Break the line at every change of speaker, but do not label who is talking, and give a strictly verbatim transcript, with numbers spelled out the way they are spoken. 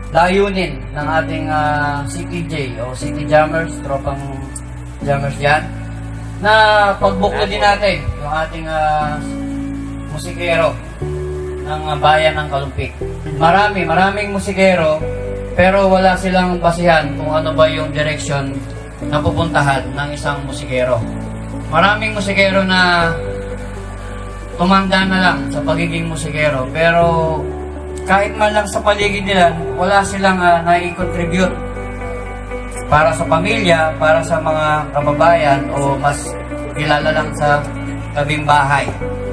layunin ng ating uh, C T J o City Jammers, tropang jammers yan, na pagbuklodin natin yung ating uh, musikero ng uh, bayan ng Kalumpit. Marami, maraming musikero, pero wala silang basihan kung ano ba yung direction na pupuntahan ng isang musikero. Maraming musikero na tumanda na lang sa pagiging musikero, pero kahit man lang sa paligid nila, wala silang uh, nai-contribute para sa pamilya, para sa mga kababayan, o mas kilala lang sa tabing bahay.